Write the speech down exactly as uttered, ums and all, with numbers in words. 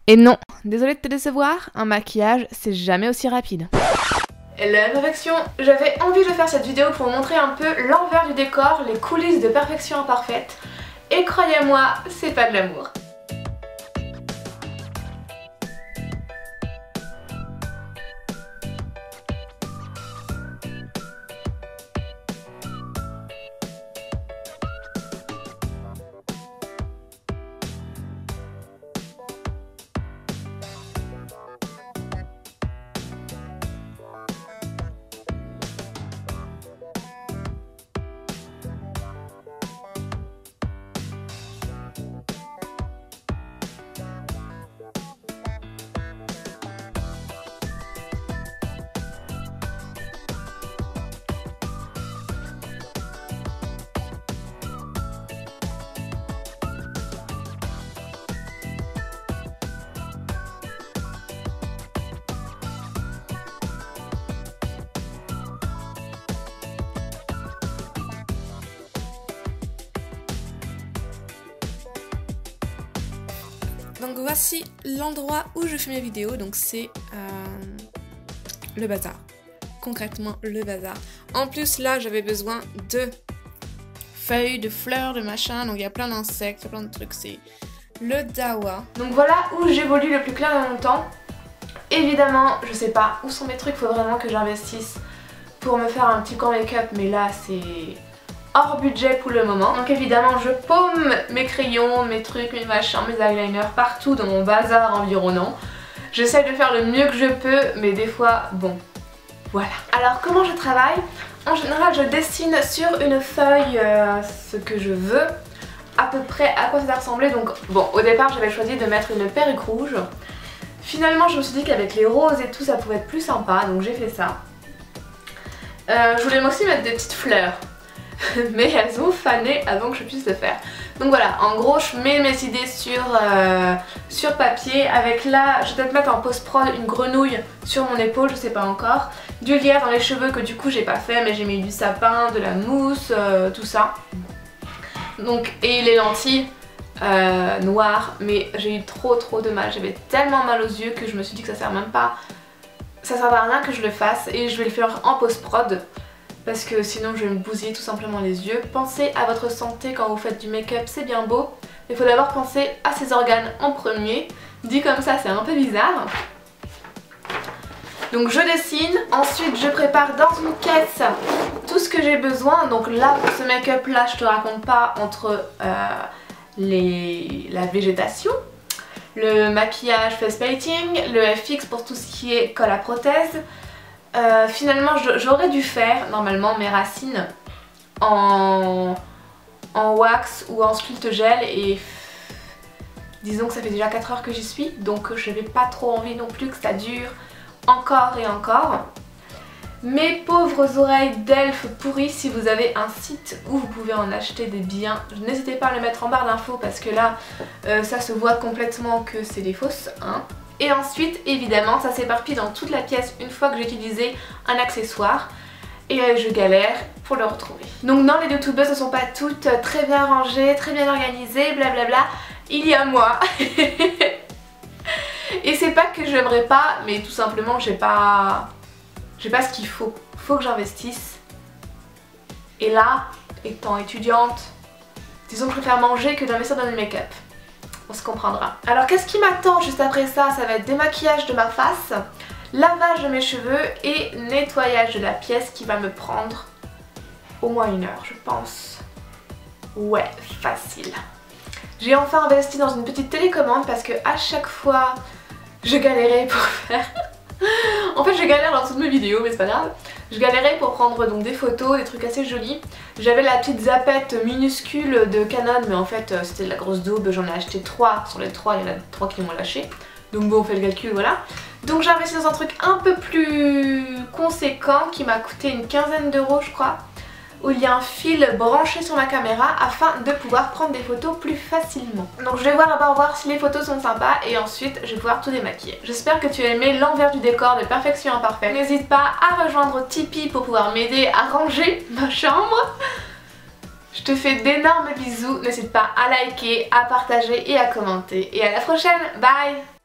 Et non, désolée de te décevoir, un maquillage c'est jamais aussi rapide. La perfection, j'avais envie de faire cette vidéo pour vous montrer un peu l'envers du décor, les coulisses de Perfection Imparfaite. Et croyez-moi, c'est pas de l'amour. Donc voici l'endroit où je fais mes vidéos, donc c'est euh, le bazar, concrètement le bazar. En plus là j'avais besoin de feuilles, de fleurs, de machin, donc il y a plein d'insectes, plein de trucs, c'est le dawa. Donc voilà où j'évolue le plus clair de mon temps. Évidemment je sais pas où sont mes trucs, faut vraiment que j'investisse pour me faire un petit corps make-up, mais là c'est hors budget pour le moment. Donc évidemment je paume mes crayons, mes trucs, mes machins, mes eyeliners partout dans mon bazar environnant. J'essaie de faire le mieux que je peux, mais des fois, bon, voilà. Alors comment je travaille? En général je dessine sur une feuille euh, ce que je veux, à peu près à quoi ça va ressembler. Donc bon, au départ j'avais choisi de mettre une perruque rouge. Finalement je me suis dit qu'avec les roses et tout ça pouvait être plus sympa, donc j'ai fait ça. Euh, je voulais aussi mettre des petites fleurs. Mais elles ont fané avant que je puisse le faire. Donc voilà, en gros je mets mes idées sur, euh, sur papier. Avec là, je vais peut-être mettre en post-prod une grenouille sur mon épaule, je sais pas encore. Du lierre dans les cheveux que du coup j'ai pas fait, mais j'ai mis du sapin, de la mousse, euh, tout ça. Donc, et les lentilles euh, noires, mais j'ai eu trop trop de mal. J'avais tellement mal aux yeux que je me suis dit que ça sert même pas, ça sert à rien que je le fasse, et je vais le faire en post-prod. Parce que sinon je vais me bousiller tout simplement les yeux. Pensez à votre santé quand vous faites du make-up, c'est bien beau. Il faut d'abord penser à ses organes en premier. Dit comme ça c'est un peu bizarre. Donc je dessine, ensuite je prépare dans une caisse tout ce que j'ai besoin. Donc là pour ce make-up là je te raconte pas, entre euh, les... la végétation, le maquillage face painting, le F X pour tout ce qui est colle à prothèse. Euh, finalement j'aurais dû faire normalement mes racines en, en wax ou en sculpte gel, et disons que ça fait déjà quatre heures que j'y suis, donc je n'avais pas trop envie non plus que ça dure encore et encore. Mes pauvres oreilles d'elfe pourries, si vous avez un site où vous pouvez en acheter des biens, n'hésitez pas à le mettre en barre d'infos parce que là euh, ça se voit complètement que c'est des fausses, hein. Et ensuite évidemment ça s'éparpille dans toute la pièce une fois que j'ai utilisé un accessoire, et euh, je galère pour le retrouver. Donc non, les youtubeuses ne sont pas toutes très bien rangées, très bien organisées, blablabla, il y a moi. Et c'est pas que j'aimerais pas, mais tout simplement j'ai pas j'ai pas ce qu'il faut, faut que j'investisse. Et là, étant étudiante, disons que je préfère manger que d'investir dans le make-up. On se comprendra. Alors qu'est-ce qui m'attend juste après ça? Ça va être démaquillage de ma face, lavage de mes cheveux et nettoyage de la pièce qui va me prendre au moins une heure je pense. Ouais, facile. J'ai enfin investi dans une petite télécommande parce que à chaque fois je galérais pour faire... En fait je galère dans toutes mes vidéos mais c'est pas grave. Je galérais pour prendre donc des photos, des trucs assez jolis. J'avais la petite zappette minuscule de Canon, mais en fait c'était de la grosse daube, j'en ai acheté trois. Sur les trois, il y en a trois qui m'ont lâché. Donc bon, on fait le calcul, voilà. Donc j'ai investi dans un truc un peu plus conséquent qui m'a coûté une quinzaine d'euros je crois, où il y a un fil branché sur ma caméra afin de pouvoir prendre des photos plus facilement. Donc je vais voir d'abord voir si les photos sont sympas et ensuite je vais pouvoir tout démaquiller. J'espère que tu as aimé l'envers du décor de Perfection Imparfaite. N'hésite pas à rejoindre Tipeee pour pouvoir m'aider à ranger ma chambre. Je te fais d'énormes bisous, n'hésite pas à liker, à partager et à commenter. Et à la prochaine, bye!